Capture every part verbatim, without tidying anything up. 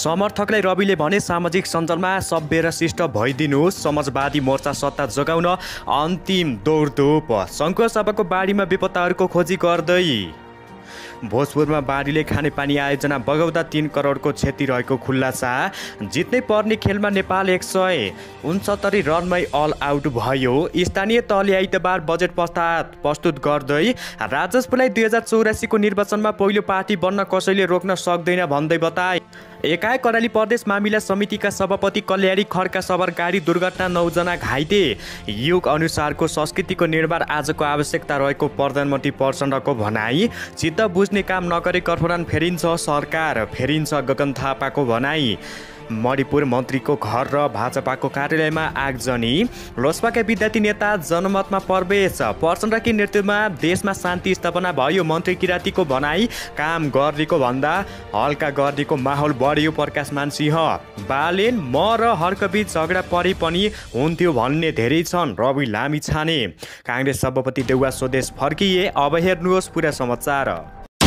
समर्थकलाई रविले भने सामाजिक सञ्जालमा सभ्य र शिष्ट भइदिनुहोस्। समाजवादी मोर्चा सत्ता जोगाउन अन्तिम दौडधुप। शङ्खुवासभाको बाढीमा बेपत्ताहरूको खोजी गर्दै। भोजपुरमा बाढीले खानेपानी आयोजना बगाउँदा तीन करोडको क्षति रहेको खुलासा। जित्नै पर्ने खेलमा नेपाल एक सय उनसत्तरी रनमै अल आउट भयो। स्थानीय तहले आइतबार बजेट प्रस्ताव प्रस्तुत गर्दै राजस्वलाई दुई हजार चौरासीको निर्वाचनमा पहिलो पार्टी बन्न कसैले रोक्न सक्दैन भन्दै बताए। एकाएक कराली प्रदेश मामिला समितिका सभापति कल्याणी खड्का सवार गाडी दुर्घटना नौजना घाइते। युग अनुसारको संस्कृतिको निर्माण आजको आवश्यकता रहेको प्रधानमन्त्री प्रचण्डको भनाई। चित्त बुझ्ने काम नगरे गठबन्धन फेरिन्छ सरकार फेरिन्छ गगन थापाको भनाई। मणिपुर मन्त्रीको घर र भाजपाको कार्यालयमा आगजनी। लोसपाका विद्यार्थी नेता जनमतमा प्रवेश। प्रचण्डकी नेतृत्वमा देशमा शान्ति स्थापना भयो। मन्त्री किरातीको भनाई। काम गर्नेको भन्दा हल्का गर्नेको माहौल बढ्यो। प्रकाशमान सिंह। बालेन म र हर्कबीच झगडा परे पनि हुन्थ्यो भन्ने धेरै छन्। रवि लामिछाने। काङ्ग्रेस सभापति देउवा स्वदेश फर्किए। अब हेर्नुहोस् पुरा समाचार।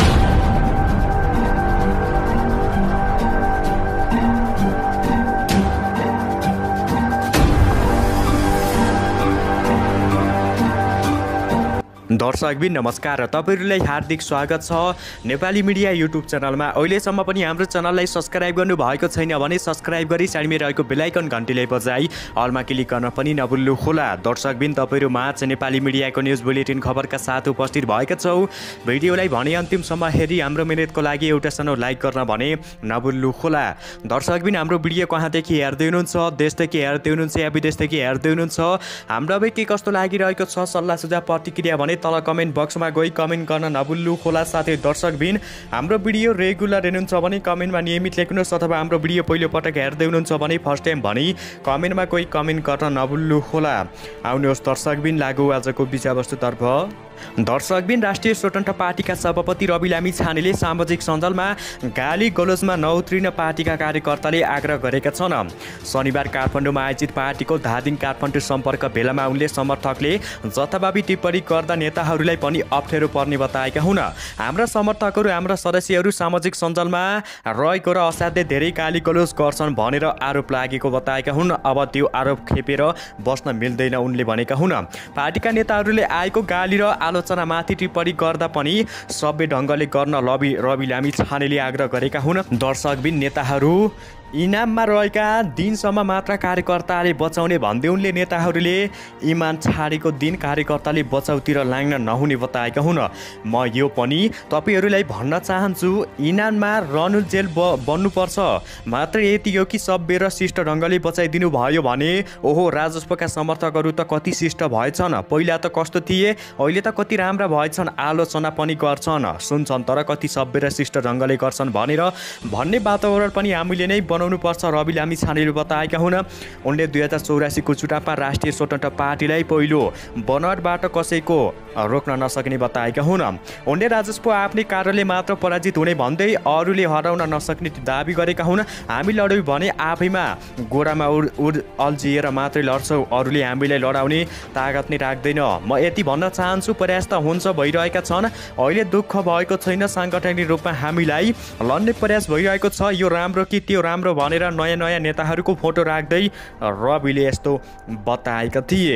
दर्शकबिन नमस्कार, तपाईहरुलाई हार्दिक स्वागत छ नेपाली मिडिया युट्युब च्यानलमा। अहिलेसम्म पनि हाम्रो च्यानललाई सब्स्क्राइब गर्नु भएको छैन भने सब्स्क्राइब गरी साइडमा रहेको बेल आइकन घण्टीलाई बजाई अलमा क्लिक गर्न पनि नभुल्नु होला। दर्शकबिन तपाईहरु माझ नेपाली मिडियाको न्युज बुलेटिन खबरका साथ उपस्थित भएका छौ। भिडियोलाई भने अन्तिमसम्म हेरी हाम्रो मिनेटको लागि एउटा सानो लाइक गर्न भने नभुल्नु होला। दर्शकबिन हाम्रो भिडियो कहाँदेखि हेर्दै हुनुहुन्छ, देशदेखि हेर्दै हुनुहुन्छ या विदेशदेखि हेर्दै हुनुहुन्छ, हाम्रो अब के कस्तो लागिरहेको छ सल्लाह सुझाव प्रतिक्रिया भने तल कमेन्ट बक्समा गई कमेन्ट गर्न नभुल्नु होला। साथै दर्शकबिन हाम्रो भिडियो रेगुलर हेर्नुहुन्छ भने कमेन्टमा नियमित लेख्नुहोस्, अथवा हाम्रो भिडियो पहिलो पटक हेर्दै हुनुहुन्छ भने फर्स्ट टाइम भनी कमेन्टमा गई कमेन्ट गर्न नभुल्नु होला। आउनुहोस् दर्शकबिन लागु आजको विषयवस्तुतर्फ। दर्शकबिन राष्ट्रिय स्वतन्त्र पार्टीका सभापति रवि लामिछानेले सामाजिक सञ्जालमा गाली गलोजमा नउत्रिन पार्टीका कार्यकर्ताले आग्रह गरेका छन्। शनिबार काठमाडौँमा आयोजित पार्टीको धादिङ काठमाडौँ सम्पर्क भेलामा उनले समर्थकले जथाभावी टिप्पणी गर्दा नेताहरूलाई पनि अप्ठ्यारो पर्ने बताएका हुन्। हाम्रा समर्थकहरू हाम्रा सदस्यहरू सामाजिक सञ्जालमा रहेको र असाध्यै धेरै गाली गलोज गर्छन् भनेर आरोप लागेको बताएका हुन्। अब त्यो आरोप खेपेर बस्न मिल्दैन उनले भनेका हुन्। पार्टीका नेताहरूले आएको गाली र आलोचनामाथि टिप्पणी गर्दा पनि सभ्य ढङ्गले गर्न रवि रवि लामिछानेले आग्रह गरेका हुन्। दर्शकबिन नेताहरू इनाममा रहेका दिनसम्म मात्र कार्यकर्ताले बचाउने भन्दै उनले नेताहरूले इमान छाडेको दिन कार्यकर्ताले बचाउतिर लाग्न नहुने बताएका हुन्। म यो पनि तपाईहरूलाई भन्न चाहन्छु, इनाममा रनु जेल ब बन्नुपर्छ मात्र यति हो कि सभ्य र शिष्ट ढङ्गले बचाइदिनु भयो भने ओहो राजस्वका समर्थकहरू त कति शिष्ट भएछन्, पहिला त कस्तो थिए अहिले त कति राम्रा भएछन्, आलोचना पनि गर्छन्, सुन्छन् तर कति सभ्य र शिष्ट ढङ्गले गर्छन् भनेर भन्ने वातावरण पनि हामीले नै बनाउनु पर्छ रवि लामिछानेले बताएका हुन्। उनले दुई हजार चौरासीको चुनावमा राष्ट्रिय स्वतन्त्र पार्टीलाई पहिलो बनोटबाट कसैको रोक्न नसक्ने बताएका हुन्। उनले राजस्व आफ्नै कार्यालय मात्र पराजित हुने भन्दै अरूले हराउन नसक्ने दाबी गरेका हुन्। हामी लड्यौँ भने आफैमा गोडामा उड उड अल्झिएर मात्रै लड्छौँ, अरूले हामीलाई लडाउने तागत नै राख्दैन। म यति भन्न चाहन्छु, प्रयास त हुन्छ भइरहेका छन्, अहिले दुःख भएको छैन, साङ्गठनिक रूपमा हामीलाई लड्ने प्रयास भइरहेको छ। यो राम्रो कि त्यो राम्रो भनेर नयाँ नयाँ नेताहरूको फोटो राख्दै रविले यस्तो बताएका थिए।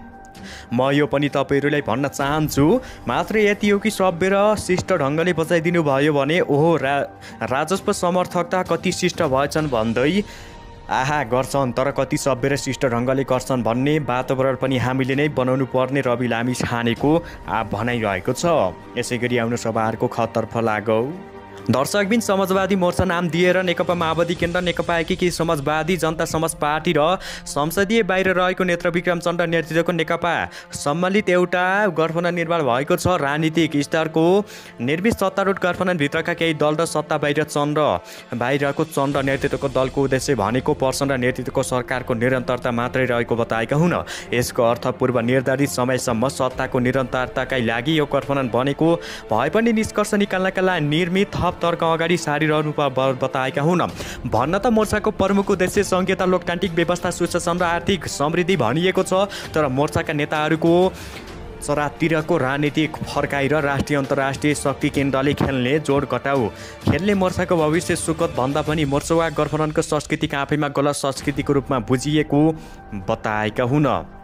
म यो पनि तपाईहरूलाई भन्न चाहन्छु, मात्र यति हो कि सभ्य र शिष्ट ढङ्गले बचाइदिनु भयो भने ओहो रा राजस्व समर्थक त कति शिष्ट भएछन् भन्दै आहा गर्छन् तर कति सभ्य र शिष्ट ढङ्गले गर्छन् भन्ने वातावरण पनि हामीले नै बनाउनु पर्ने रवि लामिछानेको भनाइरहेको छ। यसै गरी आउनु सभाहरूको खतर्फ लागौ। दर्शकबिन समाजवादी मोर्चा नाम दिएर नेकपा माओवादी केन्द्र, नेकपा एकीकृत समाजवादी जनता समाज पार्टी र संसदीय बाहिर रहेको नेत्र विक्रम चन्द्र नेतृत्वको नेकपा सम्मिलित एउटा गठबन्धन निर्माण भएको छ। राजनीतिक स्तरको निर्मित सत्तारूढ गठबन्धनभित्रका केही दल र सत्ता बाहिर चन्द्र बाहिरको चन्द्र नेतृत्वको दलको उद्देश्य भनेको प्रचण्ड नेतृत्वको सरकारको निरन्तरता मात्रै रहेको बताएका हुन्। यसको अर्थ पूर्व निर्धारित समयसम्म सत्ताको निरन्तरताकै लागि यो गठबन्धन बनेको भए पनि निष्कर्ष निकाल्नका लागि निर्मित थप तर्क अगाडि सारिरहनु बताएका हुन्। भन्न त मोर्चाको प्रमुख उद्देश्य संघीयता, लोकतान्त्रिक व्यवस्था, सुशासन र आर्थिक समृद्धि भनिएको छ, तर मोर्चाका नेताहरूको चरातिरको राजनीतिक फर्काइ र राष्ट्रिय अन्तर्राष्ट्रिय शक्ति केन्द्रले खेल्ने जोड घटाउ। खेल्ने मोर्चाको भविष्य सुखद भन्दा पनि मोर्चा वा गठबन्धनको संस्कृति आफैमा गलत संस्कृतिको रूपमा बुझिएको बताएका हुन्।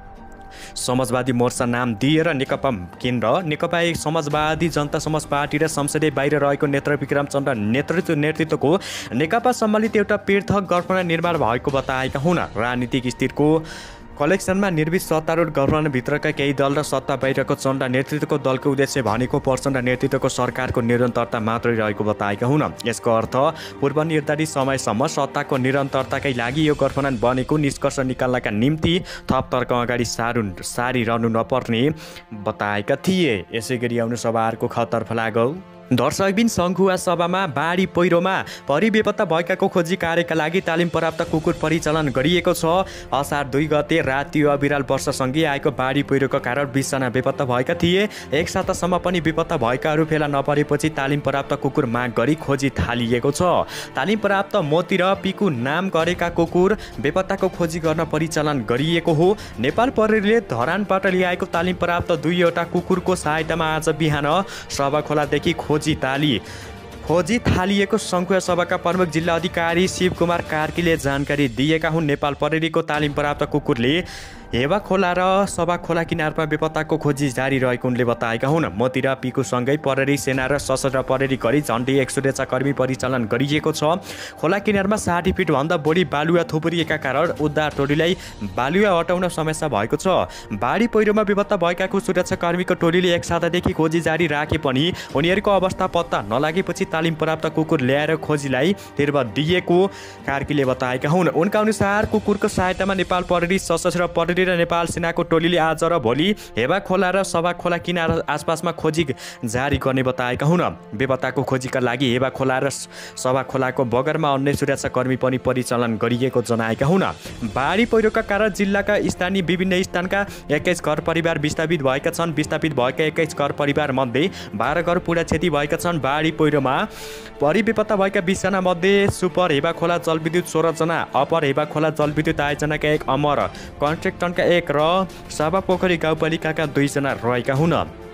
समाजवादी मोर्चा नाम दिएर नेकपा केन्द्र, नेकपा एक समाजवादी जनता समाज पार्टी र संसदीय बाहिर रहेको नेत्र विक्रम चन्द्र नेतृत्व नेतृत्वको नेकपा सम्मिलित एउटा पृथक गठबन्धन निर्माण भएको बताएका हुन्। राजनीतिक स्थितिको कलेक्सनमा निर्मित सत्तारूढ गठबन्धनभित्रका केही दल र सत्ता बाहिरको चण्ड नेतृत्वको दलको उद्देश्य भनेको प्रचण्ड नेतृत्वको सरकारको निरन्तरता मात्रै रहेको बताएका हुन्। यसको अर्थ पूर्व निर्धारित समयसम्म सत्ताको निरन्तरताकै लागि यो गठबन्धन बनेको निष्कर्ष निकाल्नका निम्ति थप तर्क अगाडि सारू सारिरहनु नपर्ने बताएका थिए। यसै गरी आउनु सभाहरूको खतर्फ लागौ। दर्शकबिन सङ्खुवा सभामा बाढी पहिरोमा परिबेपत्ता भएकाको खोजी कार्यका लागि तालिम प्राप्त कुकुर परिचालन गरिएको छ। असार दुई गते राति अविरल वर्षसँगै आएको बाढी पहिरोको कारण बिसजना बेपत्ता भएका थिए। एक सातासम्म पनि बेपत्ता भएकाहरू फेला नपरेपछि तालिम प्राप्त कुकुर माग गरी खोजी थालिएको छ। तालिम प्राप्त मोती र पिकु नाम गरेका कुकुर बेपत्ताको खोजी गर्न परिचालन गरिएको हो। नेपाल प्रहरीले धरानबाट ल्याएको तालिम प्राप्त दुईवटा कुकुरको सहायतामा आज बिहान सभा खोलादेखि खोजी ताली खोजी थालिएको सङ्खुवा सभाका प्रमुख जिल्ला अधिकारी शिवकुमार कार्कीले जानकारी दिएका हुन्। नेपाल प्रहरीको तालिम प्राप्त कुकुरले हेवा खोला र सभा खोला किनारमा बेपत्ताको खोजी जारी रहेको उनले बताएका हुन्। मोती र पिकुसँगै प्रहरी सेना र सशस्त्र प्रहरी गरी झन्डै एक सुरक्षाकर्मी परिचालन गरिएको छ। खोला किनारमा साठी फिटभन्दा बढी बालुवा थुप्रिएका कारण उद्धार टोलीलाई बालुवा हटाउन समस्या भएको छ। बाढी पहिरोमा बेपत्ता भएकाको सुरक्षाकर्मीको टोलीले एक सातादेखि खोजी जारी राखे पनि उनीहरूको अवस्था पत्ता नलागेपछि तालिम प्राप्त कुकुर ल्याएर खोजीलाई तीव्र दिएको कार्कीले बताएका हुन्। उनका अनुसार कुकुरको सहायतामा नेपाल प्रहरी, सशस्त्र प्रहरी र नेपाल सेनाको टोलीले आज र भोलि हेवा खोला र सभा खोला किनार आसपासमा खोजी जारी गर्ने बताएका हुन्। बेपत्ताको खोजीका लागि हेवा खोला र सभा खोलाको बगरमा अन्य सुरक्षाकर्मी पनि परिचालन गरिएको जनाएका हुन्। बाढी पहिरोका कारण जिल्लाका स्थानीय विभिन्न स्थानका एक्काइस घर परिवार विस्थापित भएका छन्। विस्थापित भएका एक्काइस घर परिवार मध्ये बाह्र घर पुरा क्षति भएका छन्। बाढी पहिरोमा परिबेपत्ता भएका बिसजना मध्ये सुपर हेवा खोला जलविद्युत सोह्रजना, अपर हेवा खोला जलविद्युत आयोजनाका एक, अमर कन्स्ट्रक्सनका एक र सभा पोखरी गाउँपालिकाका दुईजना रहेका हुन्।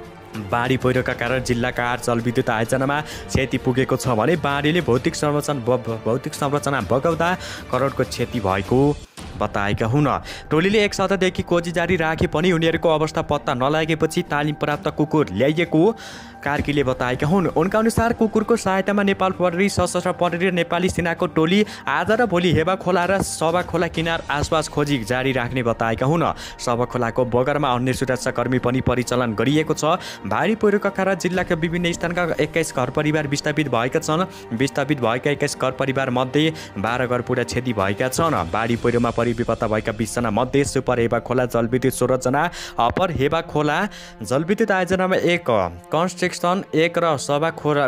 बाढी पहिरोका कारण जिल्लाका आठ जलविद्युत आयोजनामा क्षति पुगेको छ भने बाढीले भौतिक संरचना भौतिक संरचना बगाउँदा करोडको क्षति भएको बताएका हुन्। टोलीले एक सातादेखि खोजी जारी राखे पनि उनीहरूको अवस्था पत्ता नलागेपछि तालिम प्राप्त कुकुर ल्याइएको कार्कीले बताएका हुन्। उनका अनुसार कुकुरको सहायतामा नेपाल प्रहरी, सशस्त्र प्रहरी र नेपाली सेनाको टोली आज र भोलि हेवा खोला र सभा खोला किनार आसपास खोजी जारी राख्ने बताएका हुन्। सभा खोलाको बगरमा अन्य सुरक्षाकर्मी पनि परिचालन गरिएको छ। बाढी पहिरोका कारण जिल्लाका विभिन्न स्थानका एक्काइस घर परिवार विस्थापित भएका छन्। विस्थापित भएका एक्काइस घर परिवार मध्ये बाह्र घर पुरा क्षति भएका छन्। बाढी पहिरोमा परिबेपत्ता भएका बिसजना मध्ये सुपर हेवा खोला जलविद्युत सोह्रजना, अपर हेवा खोला जलविद्युत आयोजनामा एक, कन्स्ट्रक्सन एक र सभा खोला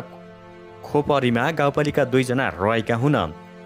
खोपरीमा गाउँपालिका दुईजना रहेका हुन्।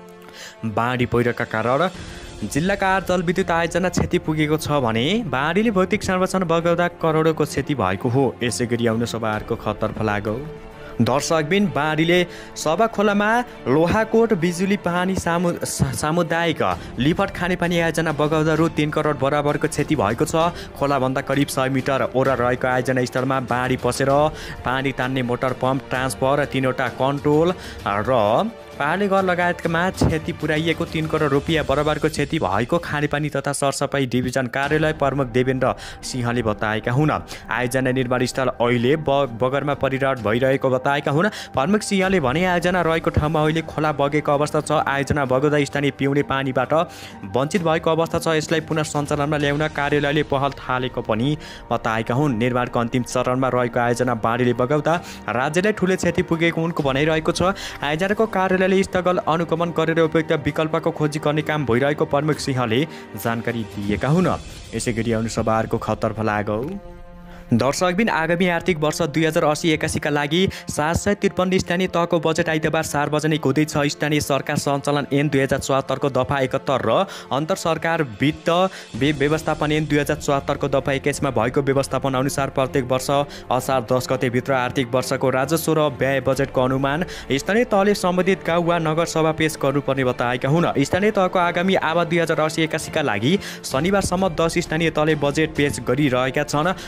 बाढी पहिरोका कारण जिल्लाका आठ जलविद्युत आयोजना क्षति पुगेको छ भने बाढीले भौतिक संरचना बगाउँदा करोडको क्षति भएको हो। यसै गरी आउनु सभाहरूको खतर्फ लागौ। दर्शकबिन बाढीले सभा खोलामा लोहाकोट बिजुली पानी सामु सामुदायिक लिफट खानेपानी आयोजना बगाउँदा रु तीन करोड बराबरको क्षति भएको छ। खोलाभन्दा करिब सय मिटर ओर रहेको आयोजना स्थलमा बाढी पसेर पानी तान्ने मोटर पम्प, ट्रान्सफर, तीनवटा कन्ट्रोल र पाहाडले घर लगायतमा क्षति पुर्याइएको तीन करोड रुपियाँ बराबरको क्षति भएको खानेपानी तथा सरसफाइ डिभिजन कार्यालय प्रमुख देवेन्द्र सिंहले बताएका हुन्। आयोजना निर्माण स्थल अहिले बगरमा परिरहट भइरहेको बताएका हुन्। प्रमुख सिंहले भने आयोजना रहेको ठाउँमा अहिले खोला बगेको अवस्था छ। आयोजना बगाउँदा स्थानीय पिउने पानीबाट वञ्चित भएको अवस्था छ। यसलाई पुनः सञ्चालनमा ल्याउन कार्यालयले पहल थालेको पनि बताएका हुन्। निर्माणको अन्तिम चरणमा रहेको आयोजना बाढीले बगाउँदा राज्यलाई ठुलो क्षति पुगेको उनको भनाइरहेको छ। आयोजनाको कार्यालय स्थगल अनुगमन गरेर उपयुक्त विकल्पको खोजी गर्ने काम भइरहेको प्रमुख सिंहले जानकारी दिएका हुन्। यसै गरी आउनु सभाहरूको खतर्फ लागौ। दर्शकबिन आगामी आर्थिक वर्ष दुई हजार असी एकासीका लागि सात सय त्रिपन्न स्थानीय तहको बजेट आइतबार सार्वजनिक हुँदैछ। स्थानीय सरकार सञ्चालन ऐन दुई हजार चौहत्तरको दफा एकहत्तर र अन्तर सरकार वित्त व्यवस्थापन ऐन दुई हजार चौहत्तरको दफा एक्काइसमा भएको व्यवस्थापन अनुसार प्रत्येक वर्ष असार दस गतेभित्र आर्थिक वर्षको राजस्व र व्यय बजेटको अनुमान स्थानीय तहले सम्बन्धित गाउँ वा नगरसभा पेश गर्नुपर्ने बताएका हुन्। स्थानीय तहको आगामी आवा दुई हजार असी एकासीका लागि शनिबारसम्म दस स्थानीय तहले बजेट पेश गरिरहेका छन्। अब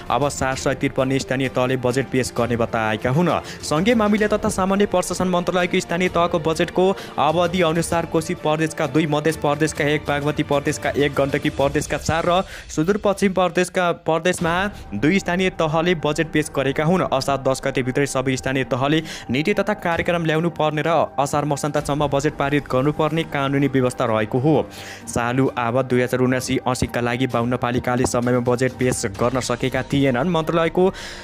चार सय त्रिपन्न स्थानीय तहले बजेट पेश गर्ने बताएका हुन्। सङ्घीय मामिला तथा सामान्य प्रशासन मन्त्रालयको स्थानीय तहको बजेटको अवधि अनुसार कोशी प्रदेशका दुई, मध्य प्रदेशका एक, बागमती प्रदेशका एक, गण्डकी प्रदेशका चार र सुदूरपश्चिम प्रदेशका प्रदेशमा दुई स्थानीय तहले बजेट पेश गरेका हुन्। असार दस गतेभित्रै सबै स्थानीय तहले नीति तथा कार्यक्रम ल्याउनु पर्ने र असार मसान्तसम्म बजेट पारित गर्नुपर्ने कानुनी व्यवस्था रहेको हो। चालु आवत दुई हजार उनासी असीका लागि बाहन्न पालिकाले समयमा बजेट पेश गर्न सकेका थिएनन्। मन्त्रालयको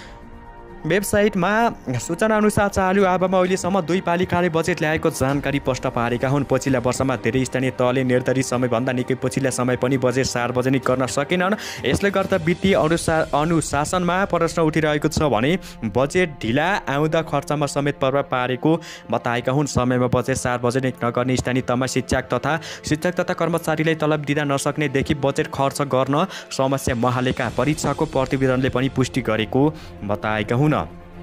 वेबसाइटमा सूचना अनुसार चालु आवमा अहिलेसम्म दुई पालिकाले बजेट ल्याएको जानकारी प्रष्ट पारेका हुन्। पछिल्ला वर्षमा धेरै स्थानीय तहले निर्धारित समयभन्दा निकै पछिल्ला समय पनि बजेट सार्वजनिक गर्न सकेनन्। यसले गर्दा वित्तीय अनुसा अनुशासनमा प्रश्न उठिरहेको छ भने बजेट ढिला आउँदा खर्चमा समेत प्रभाव पारेको बताएका हुन्। समयमा बजेट सार्वजनिक नगर्ने स्थानीय तहमा शिक्षक तथा शिक्षक तथा कर्मचारीलाई तलब दिँदा नसक्नेदेखि बजेट खर्च गर्न समस्या महालेखा परीक्षाको प्रतिवेदनले पनि पुष्टि गरेको बताएका हुन्।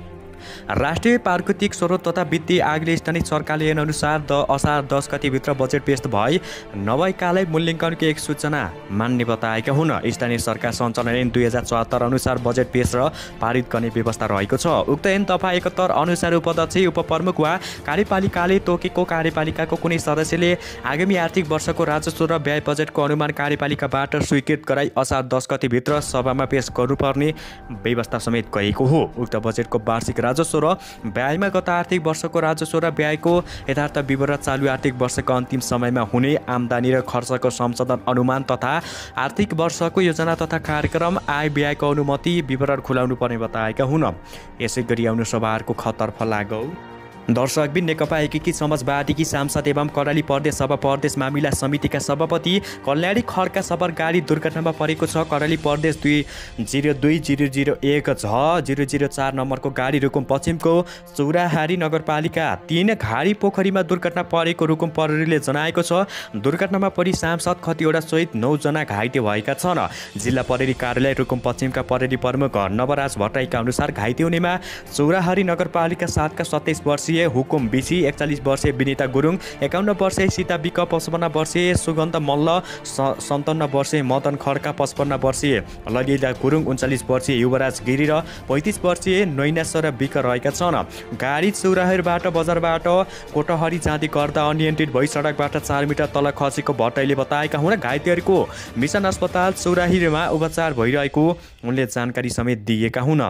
राष्ट्रिय प्राकृतिक स्रोत तथा वित्तीय आयोगले स्थानीय सरकारले अनुसार द असार दस गतिभित्र बजेट पेश भए नभएकालाई मूल्याङ्कनको एक सूचना मान्ने बताएका हुन्। स्थानीय सरकार सञ्चालन ऐन दुई हजार चौहत्तर अनुसार बजेट पेश र पारित गर्ने व्यवस्था रहेको छ। उक्त ऐन दफा एकहत्तर अनुसार उपाध्यक्ष, उपप्रमुख वा कार्यपालिकाले तोकेको कार्यपालिकाको कुनै सदस्यले आगामी आर्थिक वर्षको राजस्व र व्यय बजेटको अनुमान कार्यपालिकाबाट स्वीकृत गराई असार दस गतिभित्र सभामा पेश गर्नुपर्ने व्यवस्था समेत गरिएको हो। उक्त बजेटको वार्षिक राजस्व र व्ययमा गत आर्थिक वर्षको राजस्व र व्ययको यथार्थ विवरण, चालु आर्थिक वर्षको अन्तिम समयमा हुने आम्दानी र खर्चको संशोधन अनुमान तथा आर्थिक वर्षको योजना तथा कार्यक्रम, आय व्ययको अनुमति विवरण खुलाउनु पर्ने बताएका हुन्। यसै गरी आउनु सभाहरूको खतर्फ लागौ। दर्शकबिन नेकपा एकीकृत समाजवादीकी सांसद एवं कर्णाली प्रदेश सभा प्रदेश मामिला समितिका सभापति कल्याणी खड्का सवार गाडी दुर्घटनामा परेको छ। कर्णाली प्रदेश दुई जिरो दुई जिरो जिरो एक झ जिरो जिरो चार नम्बरको गाडी रुकुम पश्चिमको चौराहारी नगरपालिका तीन घारी पोखरीमा दुर्घटना परेको रुकुम प्रहरीले जनाएको छ। दुर्घटनामा परि सांसद खतिवडा सहित नौजना घाइते भएका छन्। जिल्ला प्रहरी कार्यालय रुकुम पश्चिमका प्रहरी प्रमुख नवराज भट्टराईका अनुसार घाइते हुनेमा चौराहारी नगरपालिका सातका सत्ताइस वर्षीय हुकुम बिसी, एकचालिस वर्षीय विनिता गुरुङ, एकाउन्न वर्षीय सीता विक, पचपन्न वर्षीय सुगन्ध मल्ल, सन्ताउन्न वर्षीय मदन खड्का, पचपन्न वर्षीय ललिता गुरुङ, उन्चालिस वर्षीय युवराज गिरी र पैँतिस वर्षीय नैनाश्वर विक रहेका छन्। गाडी चौराहारीबाट बजारबाट कोटहरी जाँदै गर्दा अनियन्त्रित भई सडकबाट चार मिटर तल खसेको भट्टराईले बताएका हुन्। घाइतेहरूको मिसन अस्पताल चौराहारीमा उपचार भइरहेको उनले जानकारी समेत दिएका हुन्।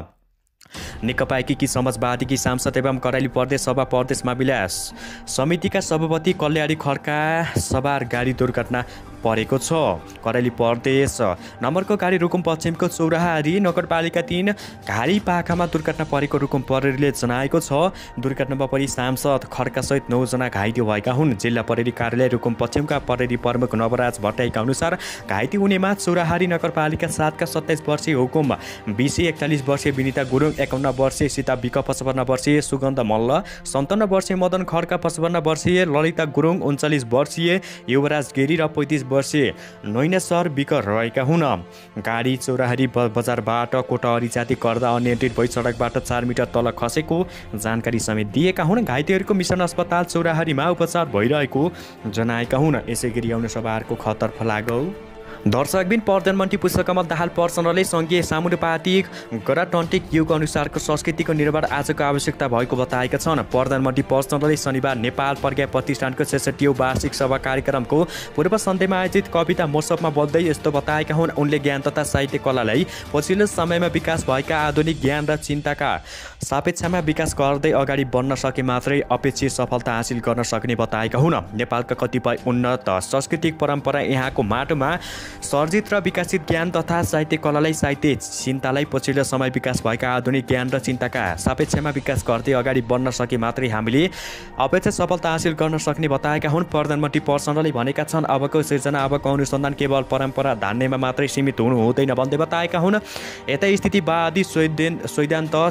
नेकपा एकीकृत समाजवादीकी सांसद एवं कर्णाली प्रदेश सभा प्रदेश मामिला समितिका सभापति कल्याणी खड्का सवार गाडी दुर्घटना परेको छ। कर्णाली प्रदेश नम्बरको गाडी रुकुम पश्चिमको चौराहारी नगरपालिका तीन घारी पाखामा दुर्घटना परेको रुकुम प्रहरीले जनाएको छ। दुर्घटनामा परि सांसद खड्कासहित नौजना घाइते भएका हुन्। जिल्ला प्रहरी कार्यालय रुकुम पश्चिमका प्रहरी प्रमुख नवराज भट्टराईका अनुसार घाइते हुनेमा चौराहारी नगरपालिका सातका सत्ताइस वर्षीय हुकुम बिसी, एकचालिस वर्षीय विनिता गुरुङ, एकाउन्न वर्षीय सीता विक, पचपन्न वर्षीय सुगन्ध मल्ल, सन्ताउन्न वर्षीय मदन खड्का, पचपन्न वर्षीय ललिता गुरुङ, उन्चालिस वर्षीय युवराज गिरी र पैँतिस वर्षीय नैनाश्वर विक रहेका हुन्। गाडी चौराहारी बजारबाट कोटहरी जाँदै गर्दा अनियन्त्रित भई सडकबाट चार मिटर तल खसेको जानकारी समेत दिएका हुन्। घाइतेहरूको मिसन अस्पताल चौराहारीमा उपचार भइरहेको जनाएका हुन्। यसै गरी आउने सभाहरूको खतर्फ लागौ। दर्शकबिन प्रधानमन्त्री पुष्पकमल दाहाल प्रचण्डले सङ्घीय समानुपातिक गणतान्त्रिक युग अनुसारको संस्कृतिको निर्माण आजको आवश्यकता भएको बताएका छन्। प्रधानमन्त्री प्रचण्डले शनिबार नेपाल प्रज्ञा प्रतिष्ठानको छैसठीऔँ वार्षिक सभा कार्यक्रमको पूर्व सन्ध्यमा आयोजित कविता महोत्सवमा बोल्दै यस्तो बताएका हुन्। उनले ज्ञान तथा साहित्य कलालाई पछिल्लो समयमा विकास भएका आधुनिक ज्ञान र चिन्ताका सापेक्षमा विकास गर्दै अगाडि बढ्न सके मात्रै अपेक्षित सफलता हासिल गर्न सक्ने बताएका हुन्। नेपालका कतिपय उन्नत सांस्कृतिक परम्परा यहाँको माटोमा सर्जित र विकसित ज्ञान तथा साहित्य कलालाई साहित्य चिन्तालाई पछिल्लो समय विकास भएका आधुनिक ज्ञान र चिन्ताका सापेक्षमा विकास गर्दै अगाडि बढ्न सके मात्रै हामीले अपेक्षित सफलता हासिल गर्न सक्ने बताएका हुन्। प्रधानमन्त्री प्रचण्डले भनेका छन्, अबको सिर्जना, अबको अनुसन्धान केवल परम्परा धान्नेमा मात्रै सीमित हुनु हुँदैन भन्दै बताएका हुन्। यता स्थितिवादी सैद्धान्त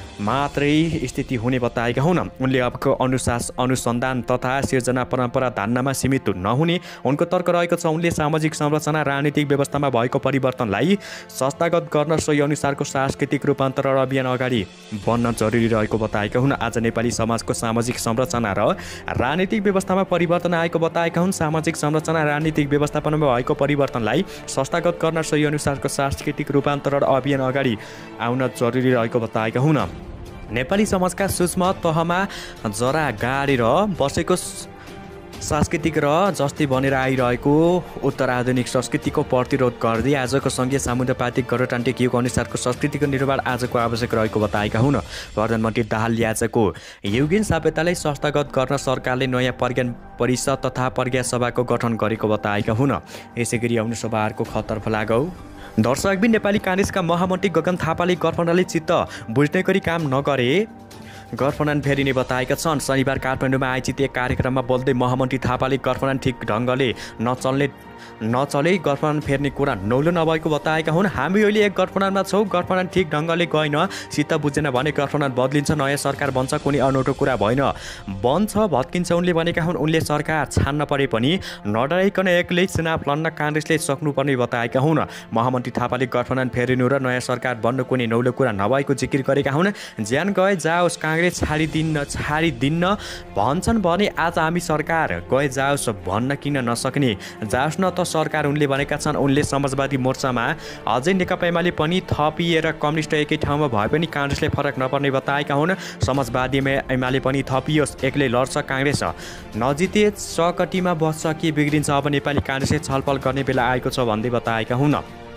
मात्रै स्थिति हुने बताएका हुन्। उनले अबको अनुशासन अनुसन्धान तथा सिर्जना परम्परा धान्नमा सीमित नहुने उनको तर्क रहेको छ। उनले सामाजिक संरचना राजनीतिक व्यवस्थामा भएको परिवर्तनलाई संस्थागत गर्न सोही अनुसारको सांस्कृतिक रूपान्तरण अभियान अगाडि बढ्न जरुरी रहेको बताएका हुन्। आज नेपाली समाजको सामाजिक संरचना र राजनीतिक व्यवस्थामा परिवर्तन आएको बताएका हुन्। सामाजिक संरचना राजनीतिक व्यवस्थापनमा भएको परिवर्तनलाई संस्थागत गर्न सोही अनुसारको सांस्कृतिक रूपान्तरण अभियान अगाडि आउन जरुरी रहेको बताएका हुन्। नेपाली समाजका सूक्ष्म तहमा जरा गाडेर बसेको सांस्कृतिक र जस्तै बनेर आइरहेको उत्तराधुनिक संस्कृतिको प्रतिरोध गर्दै आजको सङ्घीय सामुदायिक गणतान्त्रिक युग अनुसारको संस्कृतिको निर्माण आजको आवश्यक रहेको बताएका हुन्। प्रधानमन्त्री दाहालले आजको युगीन सभ्यतालाई संस्थागत गर्न सरकारले नयाँ प्रज्ञा परिषद तथा प्रज्ञा सभाको गठन गरेको बताएका हुन्। यसै गरी आउने सभाहरूको खतर्फ लागौ। दर्शकबिन नेपाली काङ्ग्रेसका महामन्त्री गगन थापाले गठबन्धनले चित्त बुझ्ने गरी काम नगरे गठबन्धन फेरिने बताएका छन्। शनिबार काठमाडौँमा आयोजित एक कार्यक्रममा बोल्दै महामन्त्री थापाले गठबन्धन ठिक ढङ्गले नचल्ने नचले गठबन्धन फेर्ने कुरा नौलो नभएको बताएका हुन्। हामी अहिले एक गठबन्धनमा छौँ, गठबन्धन ठिक ढङ्गले गएन, सित बुझेन भने गठबन्धन बदलिन्छ, नयाँ सरकार बन्छ, कुनै अनौठो कुरा भएन, बन्छ भत्किन्छ उनले भनेका हुन्। उनले सरकार छान्न परे पनि नडराइकन एक्लै चुनाव लड्न काङ्ग्रेसले सक्नुपर्ने बताएका हुन्। महामन्त्री थापाले गठबन्धन फेरिनु र नयाँ सरकार बन्नु कुनै नौलो कुरा नभएको जिकिर गरेका हुन्। ज्यान गए जाओस् काङ्ग्रेस छाडिदिन्न छाडिदिन्न भन्छन् भने आज हामी सरकार गए जाओस् भन्न किन नसक्ने, जाओस् न त सरकार उनले भनेका छन्। उनले समाजवादी मोर्चामा अझै नेकपा एमाले पनि थपिएर कम्युनिस्ट एकै ठाउँमा भए पनि काङ्ग्रेसले फरक नपर्ने बताएका हुन्। समाजवादी एमाले पनि थपियोस्, एक्लै लड्छ काङ्ग्रेस, नजिते सकटीमा बस्छ, के बिग्रिन्छ, अब नेपाली काङ्ग्रेसले छलफल गर्ने बेला आएको छ भन्दै बताएका हुन्।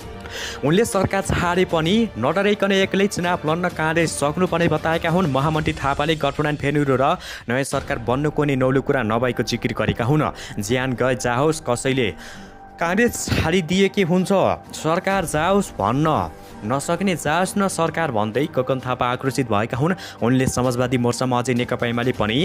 उनले सरकार छाडे पनि नडराइकन एक्लै चुनाव लड्न काङ्ग्रेस सक्नुपर्ने बताएका हुन्। महामन्त्री थापाले गठबन्धन फेर्नु र नयाँ सरकार बन्नु कुनै नौलो कुरा नभएको जिकिर गरेका हुन्। ज्यान गए जाओस्, कसैले काङ्ग्रेस छाडिदिए के हुन्छ, सरकार जाओस् भन्न नसक्ने, जाओस् न सरकार भन्दै गगन थापा आक्रोशित भएका हुन्। उनले समाजवादी मोर्चामा अझै नेकपा एमाले पनि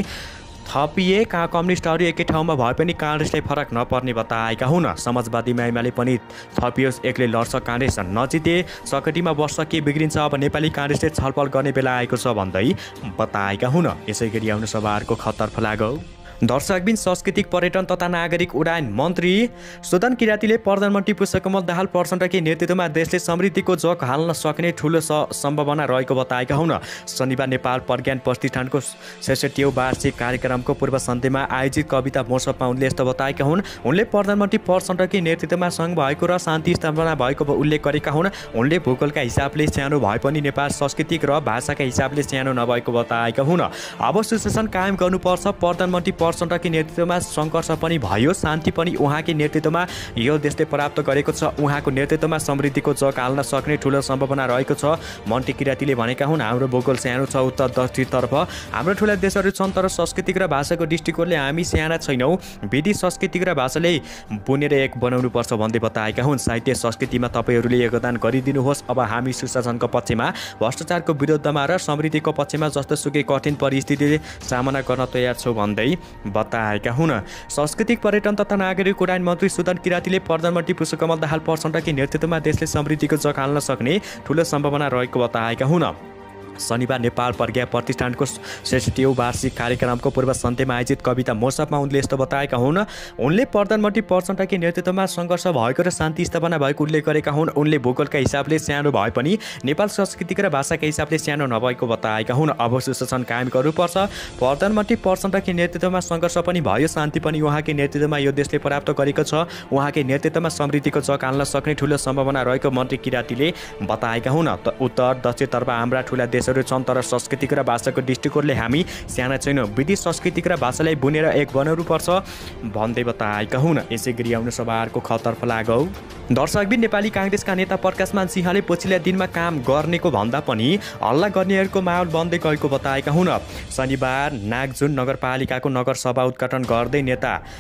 थपिए कहाँ कम्युनिस्टहरू एकै ठाउँमा भए पनि काङ्ग्रेसले फरक नपर्ने बताएका हुन्। समाजवादीमा एमाले पनि थपियोस्, एक्लै लड्छ काङ्ग्रेस, नजिते सकटीमा बस्छ, के बिग्रिन्छ, अब नेपाली काङ्ग्रेसले छलफल गर्ने बेला आएको छ भन्दै बताएका हुन्। यसै गरी आउने सभाहरूको खतर्फ लागौ। दर्शकबिन सांस्कृतिक पर्यटन तथा नागरिक उड्डयन मन्त्री सुदन किरातीले प्रधानमन्त्री पुष्पकमल दाहाल प्रचण्डकै नेतृत्वमा देशले समृद्धिको जग हाल्न सक्ने ठुलो सम्भावना रहेको बताएका हुन्। शनिबार नेपाल प्रज्ञान प्रतिष्ठानको सैँसठीऔँ वार्षिक कार्यक्रमको पूर्व सन्ध्यमा आयोजित कविता महोत्सवमा उनले यस्तो बताएका हुन्। उनले प्रधानमन्त्री प्रचण्डकै नेतृत्वमा सङ्घ भएको र शान्ति स्थापना भएको उल्लेख गरेका हुन्। उनले भूगोलका हिसाबले सानो भए पनि नेपाल सांस्कृतिक र भाषाका हिसाबले सानो नभएको बताएका हुन्। अब सुशासन कायम गर्नुपर्छ, प्रधानमन्त्री प्रचण्डकै नेतृत्वमा सङ्घर्ष पनि भयो, शान्ति पनि उहाँकै नेतृत्वमा यो देशले प्राप्त गरेको छ, उहाँको नेतृत्वमा समृद्धिको जग हाल्न सक्ने ठुलो सम्भावना रहेको छ मन्त्री किरातीले भनेका हुन्। हाम्रो भूगोल सानो छ उत्तर दक्षिणतर्फ, हाम्रो ठुला देशहरू छन् तर सांस्कृतिक र भाषाको दृष्टिकोणले हामी साना छैनौँ, विधि सांस्कृतिक र भाषाले बुनेर एक बनाउनुपर्छ भन्दै बताएका हुन्। साहित्य संस्कृतिमा तपाईँहरूले योगदान गरिदिनुहोस्, अब हामी सुशासनको पक्षमा, भ्रष्टाचारको विरुद्धमा र समृद्धिको पक्षमा जस्तोसुकै कठिन परिस्थितिले सामना गर्न तयार छौँ भन्दै बताएका हुन्। सांस्कृतिक पर्यटन तथा नागरिक उड्डयन मन्त्री सुदन किरातीले प्रधानमन्त्री पुष्पकमल दाहाल प्रचण्डकै नेतृत्वमा देशले समृद्धिको जग हाल्न सक्ने ठुलो सम्भावना रहेको बताएका हुन्। शनिबार नेपाल प्रज्ञा प्रतिष्ठानको सैँसठीऔँ वार्षिक कार्यक्रमको पूर्व सन्ध्यमा आयोजित कविता महोत्सवमा उनले यस्तो बताएका हुन्। उनले प्रधानमन्त्री प्रचण्डकै नेतृत्वमा सङ्घर्ष भएको र शान्ति स्थापना भएको उल्लेख गरेका हुन्। उनले भूगोलका हिसाबले सानो भए पनि नेपाल सांस्कृतिक र भाषाका हिसाबले सानो नभएको बताएका हुन्। अब सुशासन कायम गर्नुपर्छ, प्रधानमन्त्री प्रचण्डकै नेतृत्वमा सङ्घर्ष पनि भयो, शान्ति पनि उहाँकै नेतृत्वमा यो देशले प्राप्त गरेको छ, उहाँकै नेतृत्वमा समृद्धिको जग हाल्न सक्ने ठुलो सम्भावना रहेको मन्त्री किरातीले बताएका हुन्। उत्तर दक्षिणतर्फ हाम्रा ठुला देश छन् तर सांस्कृतिक र भाषाको दृष्टिकोणले हामी साना छैनौँ, विधि सांस्कृतिक र भाषालाई बुनेर एक बनाउनुपर्छ भन्दै बताएका हुन्। यसै गरी आउने सभाहरूको खतर्फ लागौ। दर्शकबिन नेपाली काङ्ग्रेसका नेता प्रकाशमान सिंहले पछिल्ला दिनमा काम गर्नेको भन्दा पनि हल्ला गर्नेहरूको माहौल बन्दै गएको बताएका हुन्। शनिबार नागजुन नगरपालिकाको नगरसभा उद्घाटन गर्दै नेता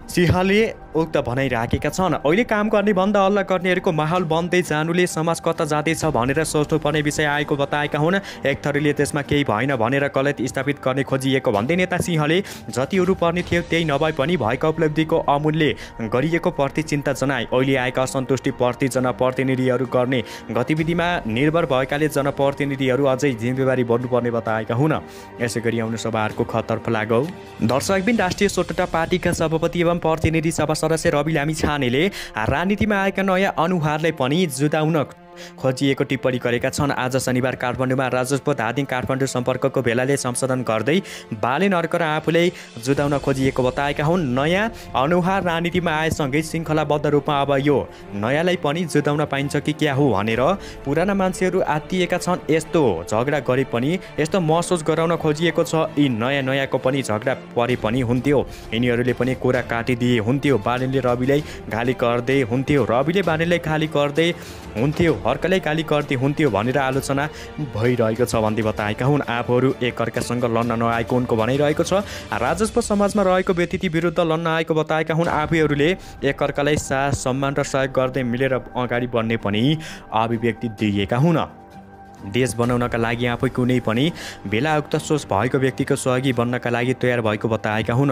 सिंहले उक्त भनाइ राखेका छन्। अहिले काम गर्ने भन्दा हल्ला गर्नेहरूको माहौल बन्दै जानुले समाज कता जाँदैछ भनेर सोच्नुपर्ने विषय आएको बताएका हुन्। एक थरीले त्यसमा केही भएन भनेर गलत स्थापित गर्ने खोजिएको भन्दै नेता सिंहले जतिहरू पर्ने थियो त्यही नभए पनि भएका उपलब्धिको अमूल्य गरिएको प्रति चिन्ता जनाए। अहिले आएका असन्तुष्टि प्रति जनप्रतिनिधिहरू गर्ने गतिविधिमा निर्भर भएकाले जनप्रतिनिधिहरू अझै जिम्मेवारी बन्नुपर्ने बताएका हुन्। यसै गरी आउने सभाहरूको खतर्फ लागौ। दर्शकबिन राष्ट्रिय स्वतन्त्र पार्टीका सभापति एवं प्रतिनिधि सभा सदस्य रवि लामिछानेले राजनीतिमा आएका नयाँ अनुहारलाई पनि जुदाउन खोजिएको टिप्पणी गरेका छन्। आज शनिबार काठमाडौँमा राजस्व धादिङ काठमाडौँ सम्पर्कको भेलाले संशोधन गर्दै बालेन अर्क र आफूलाई जुदाउन खोजिएको बताएका हुन्। नयाँ अनुहार राजनीतिमा आएसँगै श्रृङ्खलाबद्ध रूपमा अब यो नयाँलाई पनि जुदाउन पाइन्छ कि क्या हो भनेर पुराना मान्छेहरू आत्तिएका छन्। यस्तो झगडा गरे पनि यस्तो महसुस गराउन खोजिएको छ यी नयाँ नयाँको पनि झगडा परे पनि हुन्थ्यो, यिनीहरूले पनि कुरा काटिदिए हुन्थ्यो। बालेनले रविलाई गाली गर्दै हुन्थ्यो, रविले बालेनलाई गाली गर्दै हुन्थ्यो, अर्कालाई गाली गर्दै हुन्थ्यो भनेर आलोचना भइरहेको छ भन्दै बताएका हुन्। आफूहरू एकअर्कासँग लड्न नआएको उनको भनाइरहेको छ। राजस्व समाजमा रहेको व्यतिथि विरुद्ध लड्न आएको बताएका हुन्। आफूहरूले एकअर्कालाई साथ सम्मान र सहयोग गर्दै मिलेर अगाडि बढ्ने पनि अभिव्यक्ति दिएका हुन्। देश बनाउनका लागि आफै कुनै पनि बेला उक्त सोच भएको व्यक्तिको सहयोगी बन्नका लागि तयार भएको बताएका हुन्।